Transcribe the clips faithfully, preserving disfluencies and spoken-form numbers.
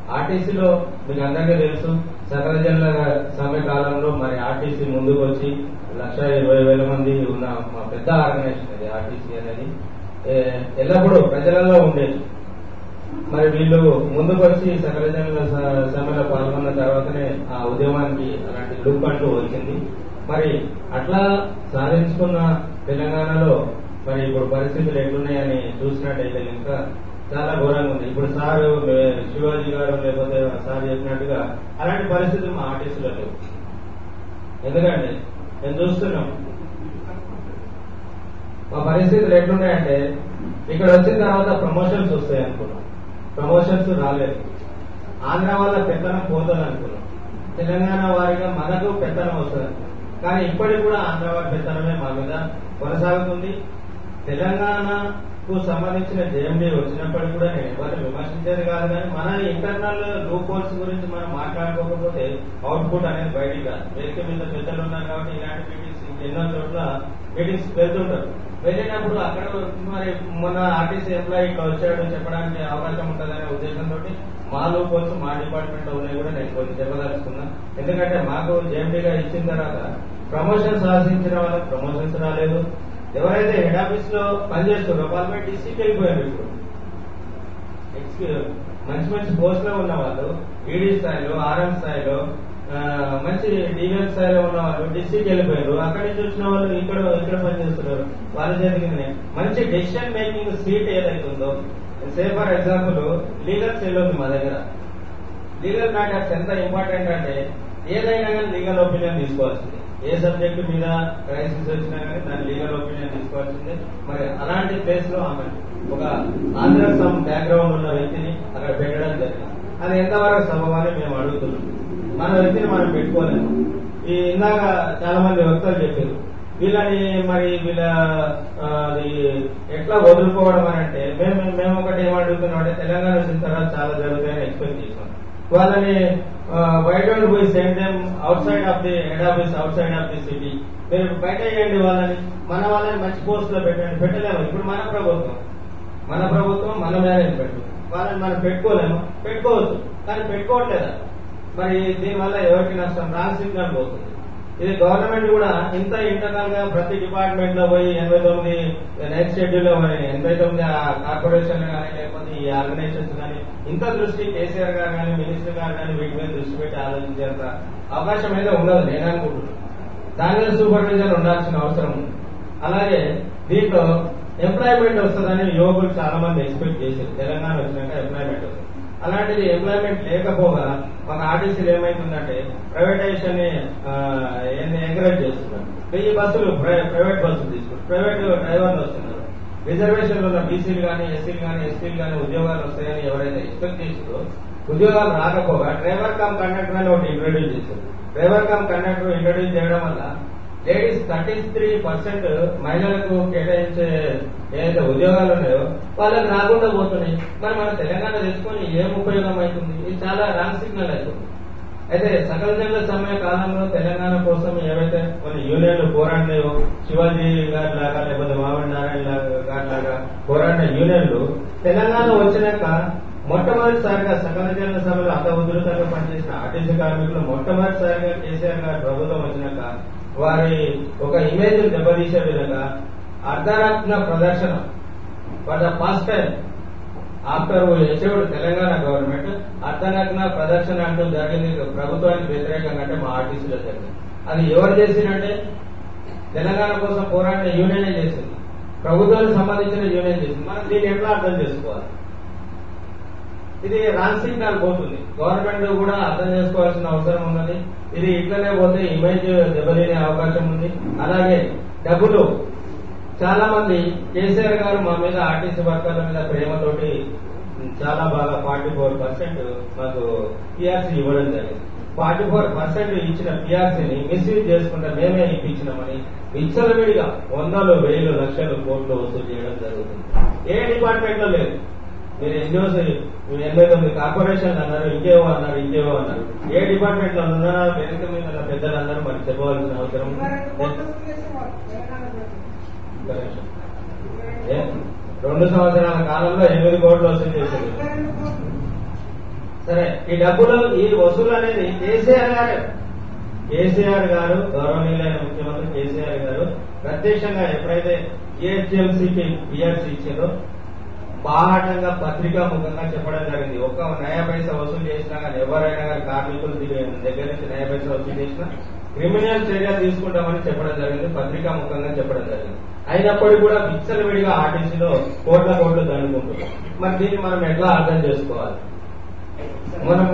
ఆర్టీసీలో మీకు అందరికీ తెలుసు సకల జనుల సమ్మె కాలంలో మరి ఆర్టీసీ ముందుకు వచ్చి లక్ష ఇరవై వేల మంది ఉన్న మా పెద్ద ఆర్గనైజేషన్ అది ఆర్టీసీ అనేది ఎల్లప్పుడూ ప్రజలలో ఉండేది. మరి వీళ్ళు ముందుకు వచ్చి సకల జనుల సమ్మెలో పాల్గొన్న తర్వాతనే ఆ ఉద్యమానికి అలాంటి లుక్ అంటూ వచ్చింది. మరి అట్లా సాధించుకున్న తెలంగాణలో మరి ఇప్పుడు పరిస్థితులు ఎట్లున్నాయని చూసినట్టయితే ఇంకా చాలా ఘోరంగా ఉంది. ఇప్పుడు సార్ శివాజీ గారు లేకపోతే సార్ చెప్పినట్టుగా అలాంటి పరిస్థితులు మా ఆర్టీసీలో లేవు. ఎందుకంటే నేను చూస్తున్నాం మా పరిస్థితులు ఎట్లున్నాయంటే ఇక్కడ వచ్చిన తర్వాత ప్రమోషన్స్ వస్తాయి అనుకున్నాం, ప్రమోషన్స్ రాలేదు. ఆంధ్ర వాళ్ళ పెత్తనం పోతుంది అనుకున్నాం, తెలంగాణ వారిగా మనకు పెత్తనం వస్తుంది. కానీ ఇప్పటికి కూడా ఆంధ్ర వారి పెత్తనమే మా మీద కొనసాగుతుంది. తెలంగాణకు సంబంధించిన జేఎండీ వచ్చినప్పటికీ కూడా నేను ఎవరిని విమర్శించేది కాదు. కానీ మన ఇంటర్నల్ లూప్ హోల్స్ గురించి మనం మాట్లాడుకోకపోతే అవుట్పుట్ అనేది బయటికి రాదు. వేదిక మీద పెద్దలు ఉన్నారు కాబట్టి ఇలాంటి మీటింగ్స్ ఎన్నో చోట్ల మీటింగ్స్ వెళ్తుంటారు. వెళ్ళినప్పుడు అక్కడ మరి మొన్న ఆర్టీసీ ఎంప్లాయీ ఇట్లా వచ్చాడు చెప్పడానికి అవకాశం ఉంటుందనే ఉద్దేశంతో మా లూప్ హోల్స్ మా డిపార్ట్మెంట్ లో ఉన్నాయి కూడా నేను కొంచెం చెప్పదలుచుకున్నా. ఎందుకంటే మాకు జేఎండీగా ఇచ్చిన తర్వాత ప్రమోషన్స్ ఆశించిన వాళ్ళకి ప్రమోషన్స్ రాలేదు. ఎవరైతే హెడ్ ఆఫీస్ లో పనిచేస్తున్నారో వాళ్ళ డీసీకి వెళ్ళిపోయారు. ఇప్పుడు మంచి మంచి పోస్ట్ లో ఉన్న వాళ్ళు ఈడీ స్థాయిలో ఆర్ఎం స్థాయిలో మంచి డివిఎం స్థాయిలో ఉన్న వాళ్ళు డిస్ట్రిక్ట్ వెళ్ళిపోయారు. అక్కడి నుంచి వచ్చిన వాళ్ళు ఇక్కడ ఇక్కడ పనిచేస్తున్నారు. వాళ్ళ చేతికి మంచి డెసిషన్ మేకింగ్ సీట్ ఏదైతుందో, say for example legal cell ఉంది మా దగ్గర. లీగల్ మ్యాటర్స్ ఎంత ఇంపార్టెంట్ అంటే ఏదైనా కానీ లీగల్ ఒపీనియన్ తీసుకోవాల్సింది. ఏ సబ్జెక్టు మీద క్రైసిస్ వచ్చినా కానీ దాని లీగల్ ఒపీనియన్ తీసుకోవాల్సిందే. మరి అలాంటి ప్లేస్ లో ఆమె ఒక ఆంధ్ర సమ్ బ్యాక్గ్రౌండ్ ఉన్న వ్యక్తిని అక్కడ పెట్టడం జరిగింది. అది ఎంతవరకు సబబని మేము అడుగుతున్నాం. మన వ్యక్తిని మనం పెట్టుకోలేము. ఈ ఇందాక చాలా మంది వ్యక్తులు చెప్పారు వీళ్ళని మరి వీళ్ళ ఎట్లా వదులుకోవడం అని అంటే మేము మేము ఒకటి ఏమడుగుతున్నాం అంటే తెలంగాణ వచ్చిన తర్వాత చాలా జరుగుతాయని ఎక్స్పెక్ట్ చేసాం. వాళ్ళని why don't we send them outside of the head office, outside of the city. మీరు బయట వేయండి వాళ్ళని, మన వాళ్ళని మంచి పోస్ట్ లో పెట్టండి. పెట్టలేము. ఇప్పుడు మన ప్రభుత్వం మన ప్రభుత్వం మన మేనేజ్మెంట్ వాళ్ళని మనం పెట్టుకోలేము. పెట్టుకోవచ్చు కానీ పెట్టుకోవట్లేదా? మరి దీనివల్ల ఎవరికి నష్టం? రాంగ్ సిగ్నల్ పోతుంది. ఇది గవర్నమెంట్ కూడా ఇంత ఇంటర్నల్ గా ప్రతి డిపార్ట్మెంట్ లో పోయి ఎనభై తొమ్మిది నైట్ షెడ్యూల్ లో ఎనభై తొమ్మిది కార్పొరేషన్ కానీ లేకపోతే ఈ ఆర్గనైజేషన్స్ కానీ ఇంత దృష్టి కేసీఆర్ గారు కానీ మినిస్టర్ గారు కానీ వీటి మీద దృష్టి పెట్టి ఆలోచించేంత అవకాశం అయితే ఉండదు నేను అనుకుంటున్నాను. దాని మీద సూపర్విజన్ ఉండాల్సిన అవసరం ఉంది. అలాగే దీంట్లో ఎంప్లాయ్మెంట్ వస్తుందని యువకులు చాలా మంది ఎక్స్పెక్ట్ చేశారు. తెలంగాణ వచ్చినాక ఎంప్లాయ్మెంట్ వస్తుంది. అలాంటిది ఎంప్లాయ్మెంట్ లేకపోగా మన ఆర్టీసీలు ఏమైతుందంటే ప్రైవేటైజేషన్ ని ఎంకరేజ్ చేస్తున్నారు. వెయ్యి బస్సులు ప్రైవేట్ బస్సులు తీసుకున్నారు, ప్రైవేట్ డ్రైవర్లు వస్తున్నారు. రిజర్వేషన్లు ఉన్న బీసీలు కానీ ఎస్సీలు కానీ ఎస్టీలు కానీ ఉద్యోగాలు వస్తాయని ఎవరైతే ఎక్స్పెక్ట్ చేస్తారో ఉద్యోగాలు రాకపోగా డ్రైవర్ కమ్ కండక్టర్ అని ఒకటి ఇంట్రొడ్యూస్ చేశారు. డ్రైవర్ కమ్ కండక్టర్ ఇంట్రొడ్యూస్ చేయడం వల్ల లేడీస్ థర్టీ త్రీ పర్సెంట్ మహిళలకు కేటాయించే ఏదైతే ఉద్యోగాలు ఉన్నాయో వాళ్ళకి రాకుండా పోతున్నాయి. మరి మన తెలంగాణ తెచ్చుకొని ఏం ఉపయోగం అవుతుంది? ఇది చాలా రాంగ్ సిగ్నల్ అవుతుంది. అయితే సకల జనుల సమ్మె కాలంలో తెలంగాణ కోసం ఏవైతే కొన్ని యూనియన్లు పోరాడినాయో, శివాజీ గారి లాగా లేకపోతే మామిడి నారాయణ గారి లాగా పోరాడిన యూనియన్లు తెలంగాణ వచ్చినాక మొట్టమొదటిసారిగా సకల జనుల సమ్మెలో అంత ఉధృతంగా పనిచేసిన ఆర్టీసీ కార్మికులు మొట్టమొదటిసారిగా కేసీఆర్ గారి ప్రభుత్వం వచ్చినాక వారి ఒక ఇమేజ్ దెబ్బతీసే విధంగా అర్ధరత్న ప్రదర్శన for the first time after achieved Telangana government అర్ధరత్న ప్రదర్శన అంటూ జరిగింది ప్రభుత్వానికి వ్యతిరేకంగా. అంటే మా ఆర్టీసీలో జరిగింది. అది ఎవరు చేసిందంటే తెలంగాణ కోసం పోరాడిన యూనియనే చేసింది, ప్రభుత్వానికి సంబంధించిన యూనియన్ చేసింది. మనం దీన్ని ఎట్లా అర్థం చేసుకోవాలి? ఇది రాంగ్ సిగ్నల్ పోతుంది. గవర్నమెంట్ కూడా అర్థం చేసుకోవాల్సిన అవసరం ఉన్నది. ఇది ఇట్లనే పోతే ఇమేజ్ దెబ్బతినే అవకాశం ఉంది. అలాగే డబ్బులు చాలా మంది కేసీఆర్ గారు మా మీద ఆర్టీసీ వర్కర్ల మీద ప్రేమతోటి చాలా బాగా ఫార్టీ ఫోర్ పర్సెంట్ మాకు పిఆర్సీ ఇవ్వడం జరిగింది. ఫార్టీ ఫోర్ పర్సెంట్ ఇచ్చిన పిఆర్సీని మిస్యూజ్ చేసుకుంటే మేమే ఇప్పించినామని విచ్చలవిడిగా వందలు వేలు లక్షలు కోట్లు వసూలు చేయడం జరుగుతుంది. ఏ డిపార్ట్మెంట్ లో లేదు. మీరు ఎన్జిఓస్ ఎనభై తొమ్మిది కార్పొరేషన్లు అన్నారు, ఇంకేవో అన్నారు ఇంకేవో అన్నారు. ఏ డిపార్ట్మెంట్ లో ఉన్నారో వేదిక మీద ఉన్న పెద్దలందరూ మనకు చెప్పవలసిన అవసరం. రెండు సంవత్సరాల కాలంలో ఎనిమిది కోట్లు వసూలు చేశారు. సరే, ఈ డబ్బులు ఈ వసూలు అనేది కేసీఆర్ గారు కేసీఆర్ గారు గౌరవనీయులైన ముఖ్యమంత్రి కేసీఆర్ గారు ప్రత్యక్షంగా ఎప్పుడైతే జిహెచ్ఎంసీకి పిఆర్సీ ఇచ్చారో బాహాటంగా పత్రికా ముఖంగా చెప్పడం జరిగింది. ఒక్క నయా పైసా వసూలు చేసినా కానీ ఎవరైనా కానీ కార్మికుల దగ్గర నుంచి నయా పైసా వసూలు చేసినా క్రిమినల్ చర్యలు తీసుకుంటామని చెప్పడం జరిగింది. పత్రికా ముఖంగా చెప్పడం జరిగింది. అయినప్పటికీ కూడా విచ్చలవిడిగా ఆర్టీసీలో కోట్ల కోట్లు దండుకుంటున్నాం. మరి దీన్ని మనం ఎట్లా అర్థం చేసుకోవాలి? మనం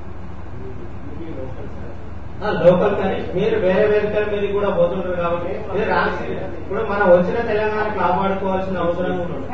లోకల్ కానీ మీరు వేరే వెహికల్ మీద కూడా పోతుంటారు కాబట్టి మీరు రాసి ఇప్పుడు మనం వచ్చిన తెలంగాణకు కాపాడుకోవాల్సిన అవసరం ఉంటుంది.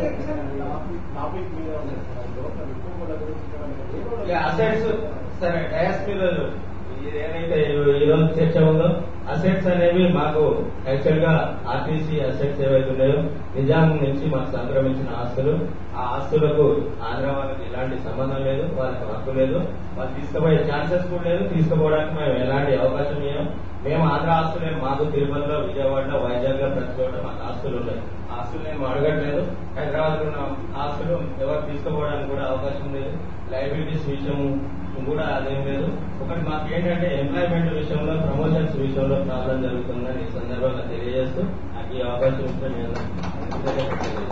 అసెట్స్ సరే, డయాస్ మీద ఏదైతే ఈరోజు చర్చ ఉందో అసెట్స్ అనేవి మాకు యాక్చువల్ గా ఆర్టీసీ అసెట్స్ ఏవైతే ఉన్నాయో నిజాం నుంచి మాకు సంక్రమించిన ఆస్తులు, ఆ ఆస్తులకు ఆంధ్ర వాళ్ళకి ఎలాంటి సంబంధం లేదు, వాళ్ళకి హక్కు లేదు, వాళ్ళు తీసుకుపోయే ఛాన్సెస్ కూడా లేదు, తీసుకుపోవడానికి మేము ఎలాంటి అవకాశం ఇవ్వం. మేము ఆంధ్ర ఆస్తులే, మాకు తిరుపతిలో, విజయవాడలో, వైజాగ్ లో ప్రతి చోట మాకు ఆస్తులు ఉన్నాయి. ఆస్తులు మేము అడగట్లేదు. హైదరాబాద్ లో ఉన్న ఆస్తులు ఎవరు తీసుకుపోవడానికి కూడా అవకాశం లేదు. లైబిలిటీస్ విషయం కూడా అదేం లేదు. ఒకటి మాకు ఏంటంటే ఎంప్లాయ్మెంట్ విషయంలో, ప్రమోషన్స్ విషయంలో ప్రాబ్లం జరుగుతుందని ఈ సందర్భంగా తెలియజేస్తూ నాకు ఈ అవకాశం ఇస్తే నేను